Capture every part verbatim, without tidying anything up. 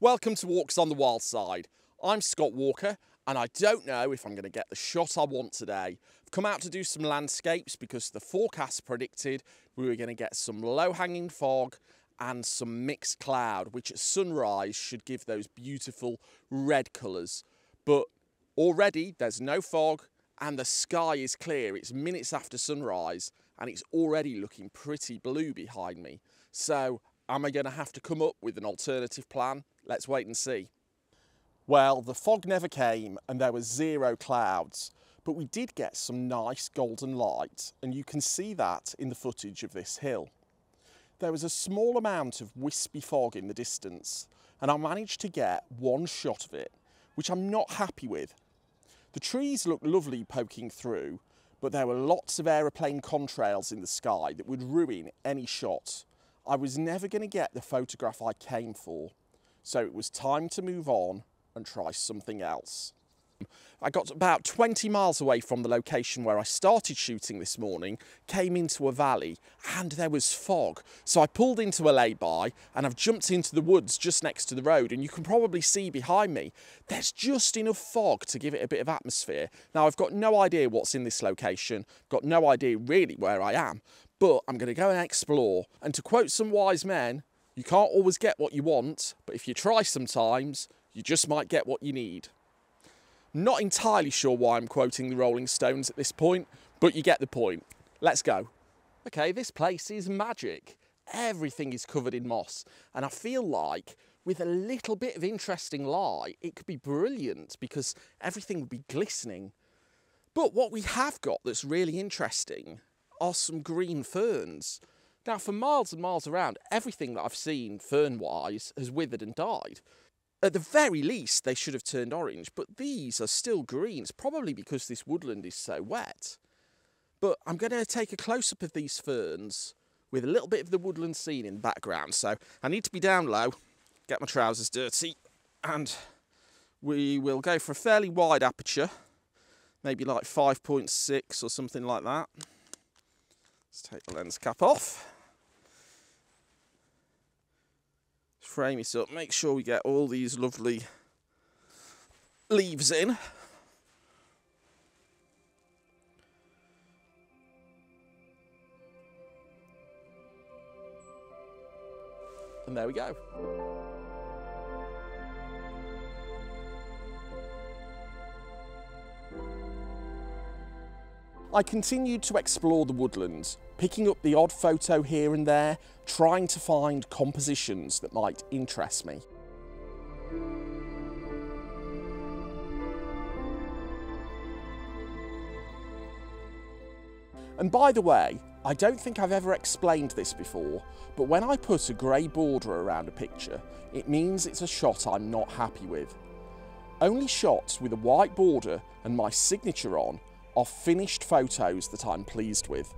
Welcome to Walks on the Wild Side. I'm Scott Walker and I don't know if I'm going to get the shot I want today. I've come out to do some landscapes because the forecast predicted we were going to get some low-hanging fog and some mixed cloud, which at sunrise should give those beautiful red colours. But already there's no fog and the sky is clear. It's minutes after sunrise and it's already looking pretty blue behind me. So am I going to have to come up with an alternative plan? Let's wait and see. Well, the fog never came and there was zero clouds, but we did get some nice golden light, and you can see that in the footage of this hill. There was a small amount of wispy fog in the distance, and I managed to get one shot of it, which I'm not happy with. The trees looked lovely poking through, but there were lots of aeroplane contrails in the sky that would ruin any shot. I was never going to get the photograph I came for, so it was time to move on and try something else. I got about twenty miles away from the location where I started shooting this morning, came into a valley, and there was fog. So I pulled into a lay-by and I've jumped into the woods just next to the road, and you can probably see behind me, there's just enough fog to give it a bit of atmosphere. Now I've got no idea what's in this location, got no idea really where I am, but I'm going to go and explore. And to quote some wise men, you can't always get what you want, but if you try sometimes, you just might get what you need. Not entirely sure why I'm quoting the Rolling Stones at this point, but you get the point. Let's go. Okay, this place is magic. Everything is covered in moss, and I feel like with a little bit of interesting light, it could be brilliant because everything would be glistening. But what we have got that's really interesting are some green ferns. Now, for miles and miles around, everything that I've seen fern-wise has withered and died. At the very least, they should have turned orange, but these are still greens, probably because this woodland is so wet. But I'm going to take a close-up of these ferns with a little bit of the woodland scene in the background. So I need to be down low, get my trousers dirty, and we will go for a fairly wide aperture, maybe like five point six or something like that. Let's take the lens cap off. Frame it up, make sure we get all these lovely leaves in. And there we go. I continued to explore the woodlands, picking up the odd photo here and there, trying to find compositions that might interest me. And by the way, I don't think I've ever explained this before, but when I put a grey border around a picture, it means it's a shot I'm not happy with. Only shots with a white border and my signature on are finished photos that I'm pleased with.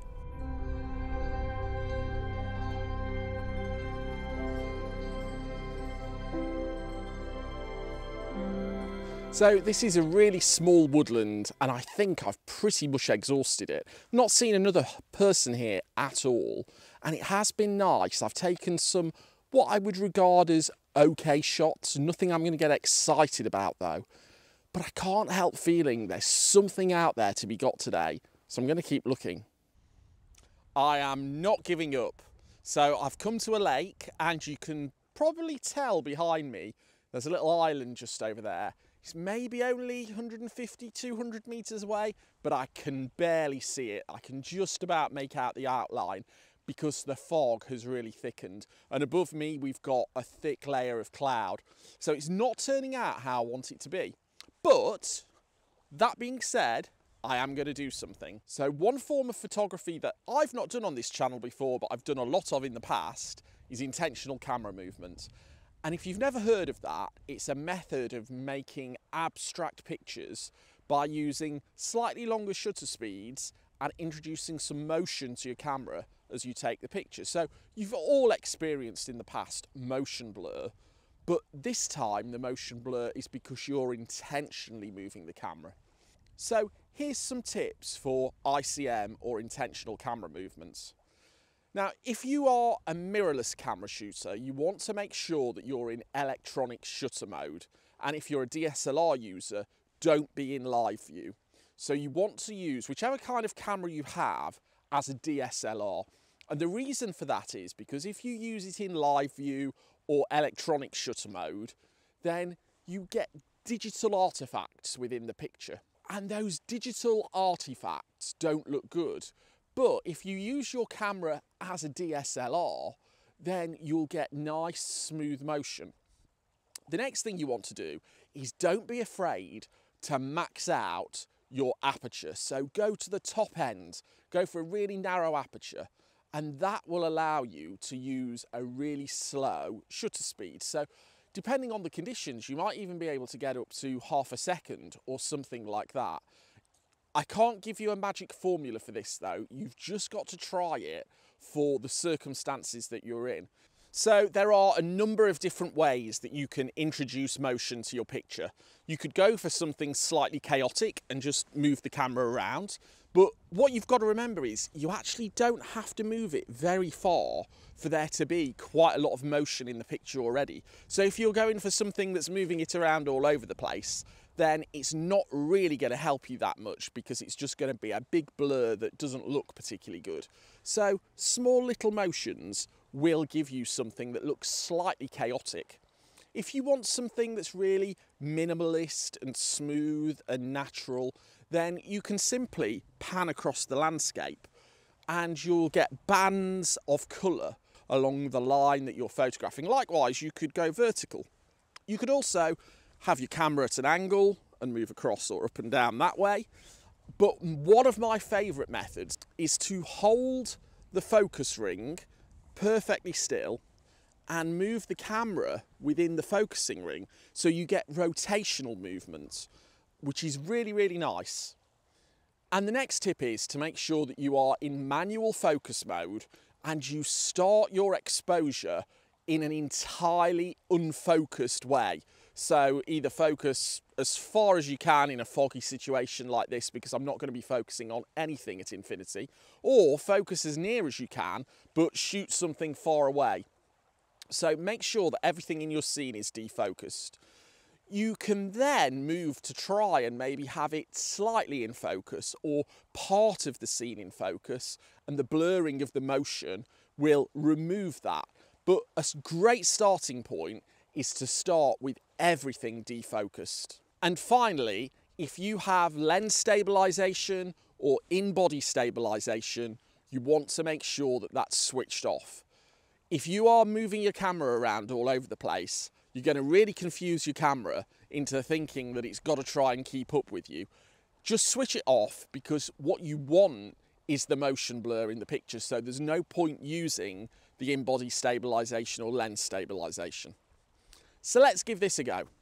So this is a really small woodland and I think I've pretty much exhausted it. Not seen another person here at all, and it has been nice. I've taken some what I would regard as okay shots, nothing I'm going to get excited about though. But I can't help feeling there's something out there to be got today, so I'm going to keep looking. I am not giving up. So I've come to a lake, and you can probably tell behind me there's a little island just over there. It's maybe only one hundred fifty, two hundred metres away, but I can barely see it. I can just about make out the outline because the fog has really thickened. And above me, we've got a thick layer of cloud. So it's not turning out how I want it to be. But that being said, I am going to do something. So one form of photography that I've not done on this channel before, but I've done a lot of in the past, is intentional camera movement. And if you've never heard of that, it's a method of making abstract pictures by using slightly longer shutter speeds and introducing some motion to your camera as you take the picture. So you've all experienced in the past motion blur. But this time the motion blur is because you're intentionally moving the camera. So here's some tips for I C M or intentional camera movements. Now, if you are a mirrorless camera shooter, you want to make sure that you're in electronic shutter mode. And if you're a D S L R user, don't be in live view. So you want to use whichever kind of camera you have as a D S L R. And the reason for that is because if you use it in live view or electronic shutter mode, then you get digital artifacts within the picture. And those digital artifacts don't look good. But if you use your camera as a D S L R, then you'll get nice, smooth motion. The next thing you want to do is don't be afraid to max out your aperture. So go to the top end, go for a really narrow aperture, and that will allow you to use a really slow shutter speed. So depending on the conditions, you might even be able to get up to half a second or something like that. I can't give you a magic formula for this though. You've just got to try it for the circumstances that you're in. So there are a number of different ways that you can introduce motion to your picture. You could go for something slightly chaotic and just move the camera around. But what you've got to remember is you actually don't have to move it very far for there to be quite a lot of motion in the picture already. So if you're going for something that's moving it around all over the place, then it's not really going to help you that much because it's just going to be a big blur that doesn't look particularly good. So small little motions will give you something that looks slightly chaotic. If you want something that's really minimalist and smooth and natural, then you can simply pan across the landscape and you'll get bands of colour along the line that you're photographing. Likewise, you could go vertical. You could also have your camera at an angle and move across or up and down that way. But one of my favourite methods is to hold the focus ring perfectly still and move the camera within the focusing ring so you get rotational movement, which is really, really nice. And the next tip is to make sure that you are in manual focus mode and you start your exposure in an entirely unfocused way. So either focus as far as you can in a foggy situation like this, because I'm not going to be focusing on anything at infinity, or focus as near as you can, but shoot something far away. So make sure that everything in your scene is defocused. You can then move to try and maybe have it slightly in focus or part of the scene in focus, and the blurring of the motion will remove that. But a great starting point is to start with everything defocused. And finally, if you have lens stabilization or in-body stabilization, you want to make sure that that's switched off. If you are moving your camera around all over the place, you're going to really confuse your camera into thinking that it's got to try and keep up with you. Just switch it off, because what you want is the motion blur in the picture, so there's no point using the in-body stabilization or lens stabilization. So let's give this a go.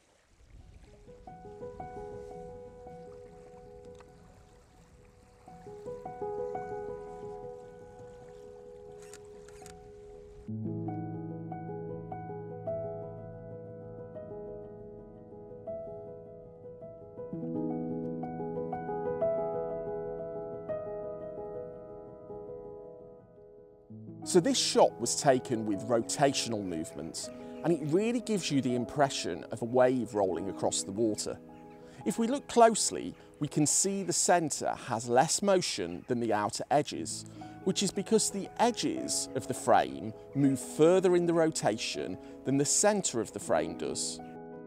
So this shot was taken with rotational movements, and it really gives you the impression of a wave rolling across the water. If we look closely, we can see the centre has less motion than the outer edges, which is because the edges of the frame move further in the rotation than the centre of the frame does.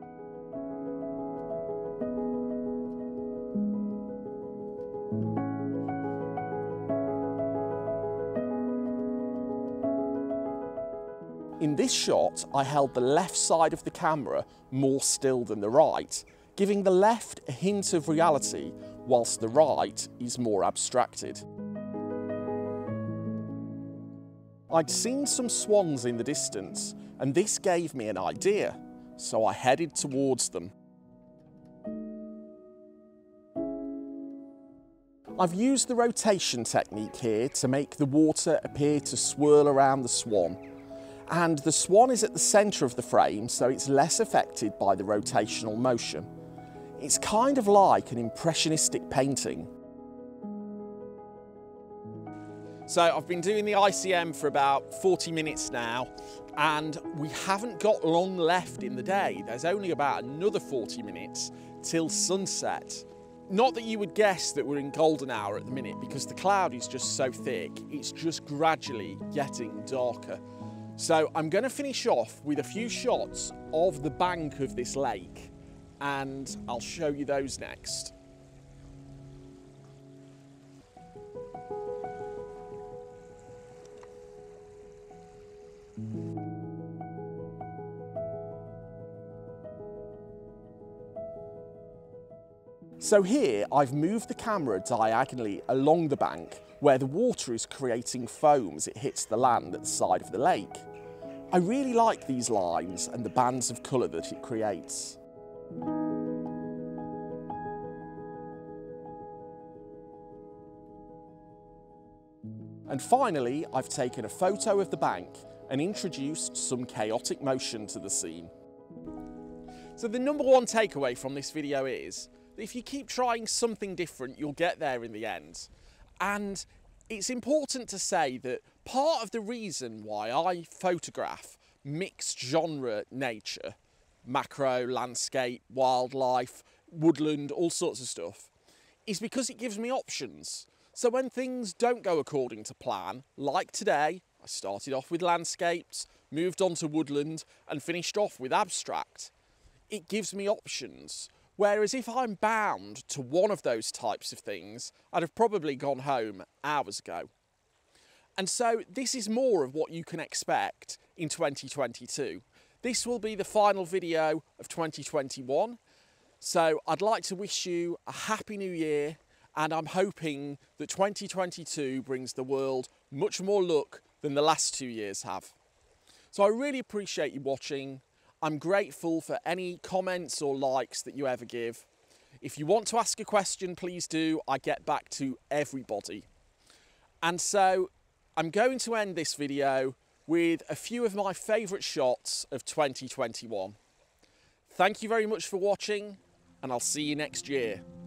In this shot, I held the left side of the camera more still than the right, giving the left a hint of reality, whilst the right is more abstracted. I'd seen some swans in the distance, and this gave me an idea, so I headed towards them. I've used the rotation technique here to make the water appear to swirl around the swan. And the swan is at the centre of the frame, so it's less affected by the rotational motion. It's kind of like an impressionistic painting. So I've been doing the I C M for about forty minutes now, and we haven't got long left in the day. There's only about another forty minutes till sunset. Not that you would guess that we're in golden hour at the minute, because the cloud is just so thick, it's just gradually getting darker. So I'm going to finish off with a few shots of the bank of this lake, and I'll show you those next. So here I've moved the camera diagonally along the bank where the water is creating foam as it hits the land at the side of the lake. I really like these lines and the bands of colour that it creates. And finally, I've taken a photo of the bank and introduced some chaotic motion to the scene. So the number one takeaway from this video is that if you keep trying something different, you'll get there in the end. And it's important to say that part of the reason why I photograph mixed genre nature, macro, landscape, wildlife, woodland, all sorts of stuff, is because it gives me options. So when things don't go according to plan, like today, I started off with landscapes, moved on to woodland and finished off with abstract. It gives me options. Whereas if I'm bound to one of those types of things, I'd have probably gone home hours ago. And so this is more of what you can expect in twenty twenty-two. This will be the final video of twenty twenty-one. So I'd like to wish you a happy new year, and I'm hoping that twenty twenty-two brings the world much more luck than the last two years have. So I really appreciate you watching. I'm grateful for any comments or likes that you ever give. If you want to ask a question, please do. I get back to everybody. And so I'm going to end this video with a few of my favourite shots of twenty twenty-one. Thank you very much for watching, and I'll see you next year.